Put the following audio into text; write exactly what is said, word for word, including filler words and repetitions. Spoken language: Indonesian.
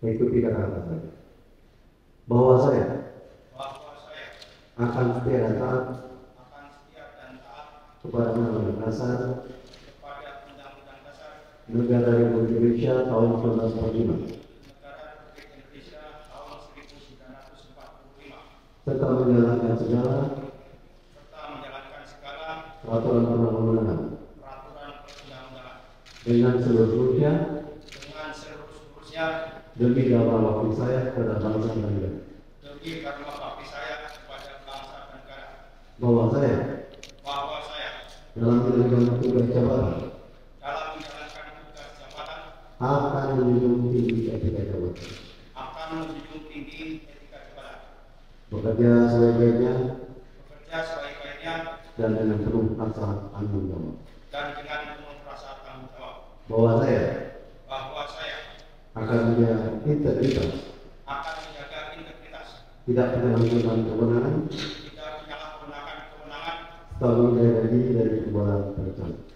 Mengikuti kata-kata saya. Bahwa saya bahwa saya akan setia dan taat akan setia dan taat kepada Undang-Undang Dasar kepada Undang-Undang Dasar Negara Republik Indonesia tahun seribu sembilan ratus empat puluh lima Negara Republik Indonesia tahun seribu sembilan ratus empat puluh lima serta menjalankan segala serta menjalankan segala peraturan perundang-undangan peraturan perundang-undangan dengan seluruhnya dengan seluruh-seluruhnya demi dharma bakti saya kepada bangsa dan negara. demi dharma bakti saya kepada bangsa dan negara. Bahwa saya Bahwa saya dalam menjalankan tugas jabatan dalam menjalankan tugas jabatan akan menjunjung tinggi etika jabatan, akan menjunjung tinggi etika jabatan, bekerja sebaik-baiknya bekerja sebaik-baiknya dan dengan penuh rasa tanggung jawab. dan dengan penuh rasa tanggung jawab. Bahwa saya Bahwa saya akan menjaga integritas, akan menjaga integritas, tidak penyalahgunaan kewenangan, tidak menyalahgunakan kewenangan, serta menjaga diri dari perbuatan tercela.